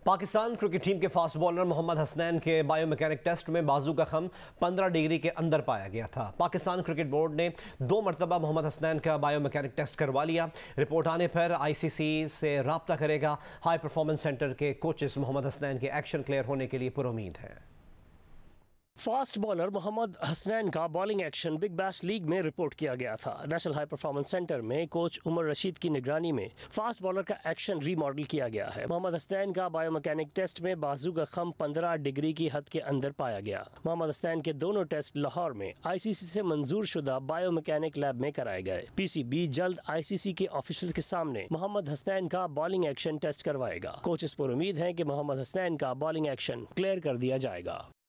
Pakistan cricket team के fast bowler Mohammad Hasnain के biomechanic test में बाजू का खम 15 डिग्री के अंदर पाया गया था। पाकिस्तान क्रिकेट बोर्ड ने 2 मरतबा मोहम्मद हसनैन का बायोमैकेनिक टेस्ट करवा लिया। रिपोर्ट आने पर ICC से राब्ता करेगा। हाई परफॉर्मेंस सेंटर के कोचेस मोहम्मद हसनैन के एक्शन क्लियर होने के लिए पुरुमीद हैं। फास्ट बॉलर मोहम्मद हसनैन का bowling action big bash league में रिपोर्ट किया गया था। नेशनल हाई परफॉर्मेंस सेंटर में कोच उमर रशीद की निगरानी में फास्ट बॉलर का एक्शन रीमॉडल किया गया है। मोहम्मद हसनैन का बायोमैकेनिक टेस्ट में बाजू का खम 15 डिग्री की हद के अंदर पाया गया। मोहम्मद हसनैन के दोनों टेस्ट लाहौर में ICC से मंजूर शुदा बायोमैकेनिक लैब में कराए गए। PCB जल्द ICC के ऑफिशियल के सामने मोहम्मद हसनैन का बॉलिंग एक्शन टेस्ट करवाएगा। कोचेस पर उम्मीद है कि मोहम्मद हसनैन का बॉलिंग एक्शन क्लियर कर दिया जाएगा।